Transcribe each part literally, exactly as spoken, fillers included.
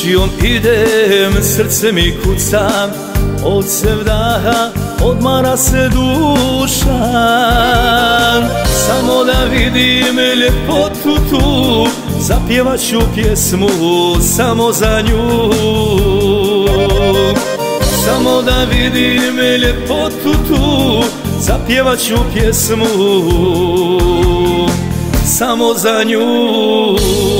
Čašijom idem, srce mi kuca, od sevdaha odmara se duša. Samo da vidim ljepotu tu, zapjevat ću pjesmu samo za nju. Samo da vidim ljepotu tu, zapjevat ću pjesmu samo za nju.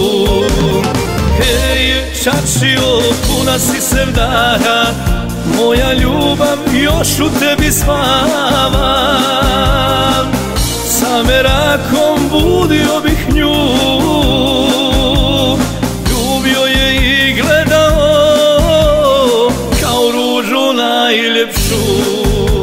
Hej, Čačijo, puna si sevdaha, moja ljubav još u tebi spava. Sa merakom budio bih nju, ljubio je i gledao kao ružu najljepšu.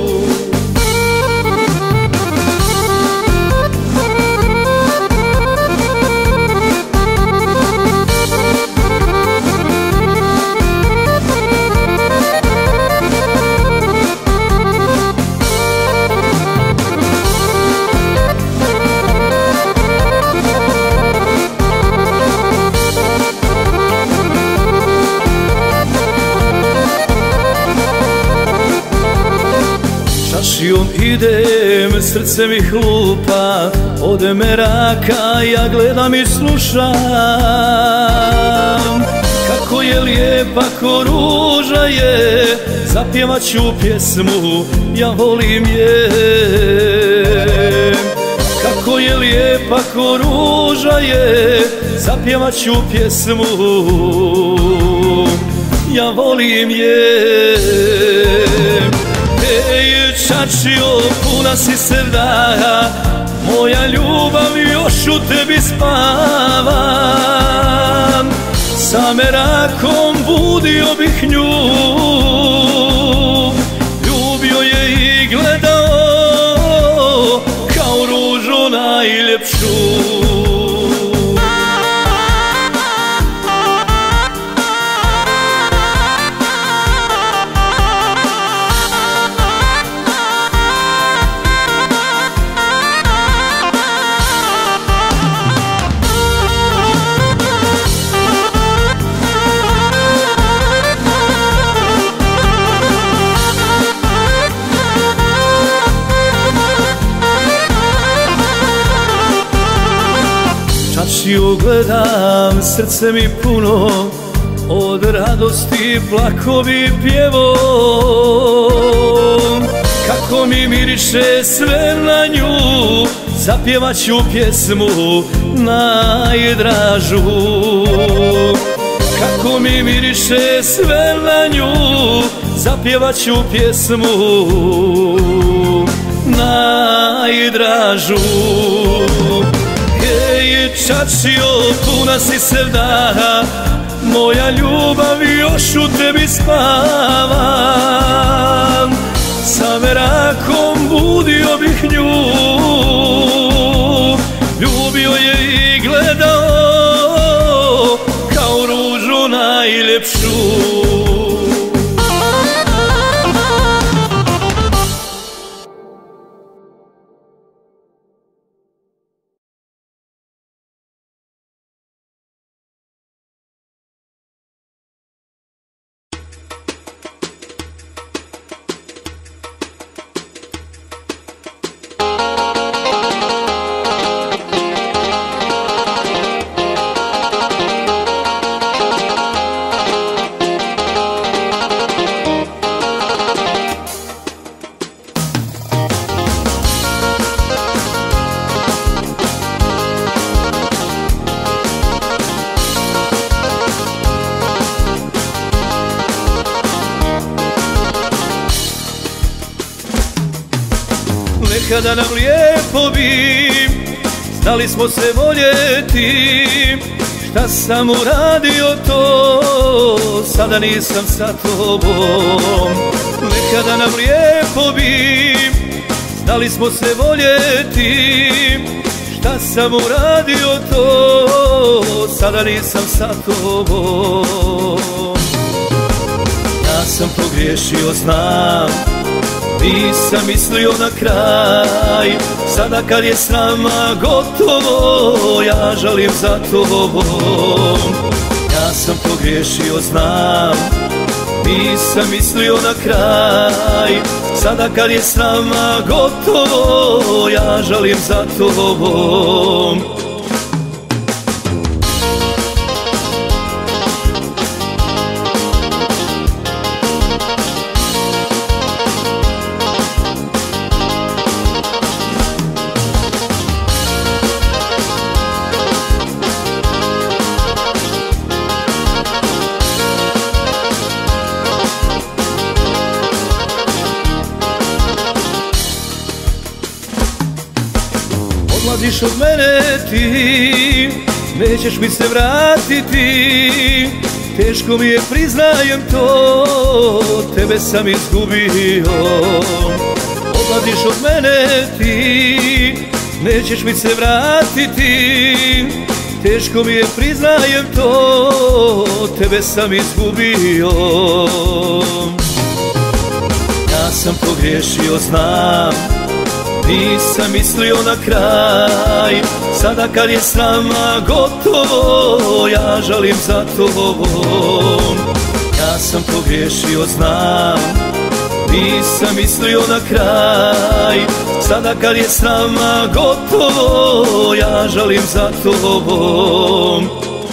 Čašijom idem, srce mi hlupa, od meraka ja gledam i slušam. Kako je lijepa ko ruža je, zapjevat ću pjesmu, ja volim je. Kako je lijepa ko ruža je, zapjevat ću pjesmu, ja volim je. Ej, Čačijo, puna si sevdaha, moja ljubav još u tebi spava. Sa merakom budio bih nju, ljubio je i gledao kao ružu najljepšu. Čašiju gledam, srce mi puno, od radosti plakovi pjevom. Kako mi miriše sve na nju, zapjevat ću pjesmu najdražu. Kako mi miriše sve na nju, zapjevat ću pjesmu najdražu. Hej, Čačijo, puna si sevdaha, moja ljubav još u tebi spava. Sa merakom budio bih nju, ljubio je i gledao kao ružu najljepšu. Nekada nam lijepo bi, znali smo se voljeti. Šta sam uradio to, sada nisam sa tobom. Nekada nam lijepo bi, znali smo se voljeti. Šta sam uradio to, sada nisam sa tobom. Ja sam pogriješio, znam, nisam mislio na kraj. Sada kad je s nama gotovo, ja žalim za tobom. Ja sam pogriješio, znam, nisam mislio na kraj. Sada kad je s nama gotovo, ja žalim za tobom. Odlaziš od mene ti, nećeš mi se vratiti. Teško mi je, priznajem to, tebe sam izgubio. Odlaziš od mene ti, nećeš mi se vratiti. Teško mi je, priznajem to, tebe sam izgubio. Ja sam pogriješio, znam, nisam mislio na kraj. Sada kad je s nama gotovo, ja žalim za tobom. Ja sam pogriješio, znam, nisam mislio na kraj. Sada kad je s nama gotovo, ja žalim za tobom.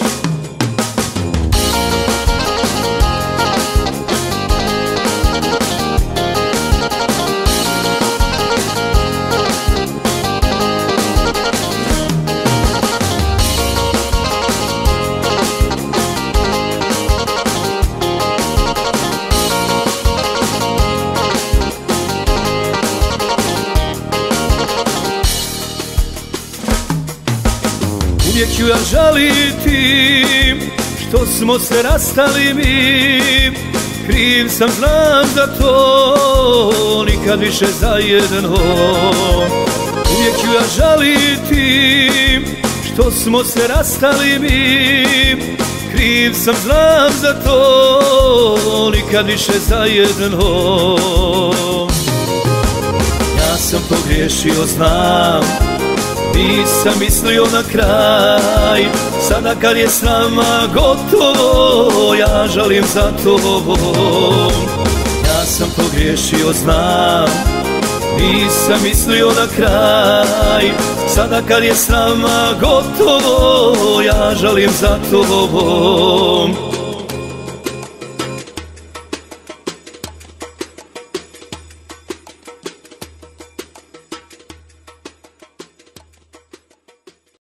Uvijek ću ja žaliti što smo se rastali mi. Kriv sam, znam za to, nikad više zajedno. Uvijek ću ja žaliti što smo se rastali mi. Kriv sam, znam za to, nikad više zajedno. Ja sam pogriješio, znam, nisam mislio na kraj. Sada kad je s nama gotovo, ja žalim za tobom. Ja sam pogriješio, znam, nisam mislio na kraj. Sada kad je s nama gotovo, ja žalim za tobom.